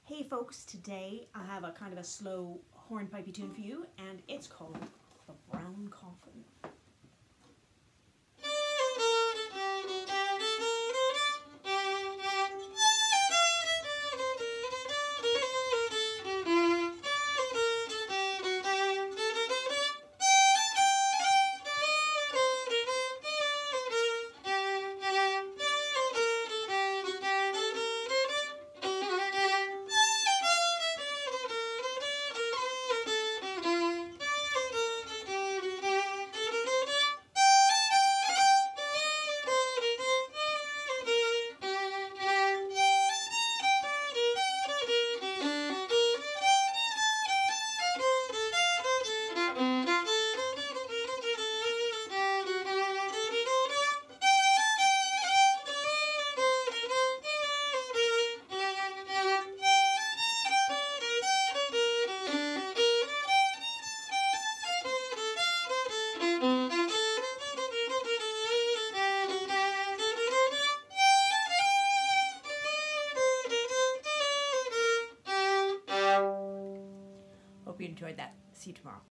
Hey folks, today I have a kind of a slow hornpipey tune for you, and it's called The Brown Coffin. Hope you enjoyed that. See you tomorrow.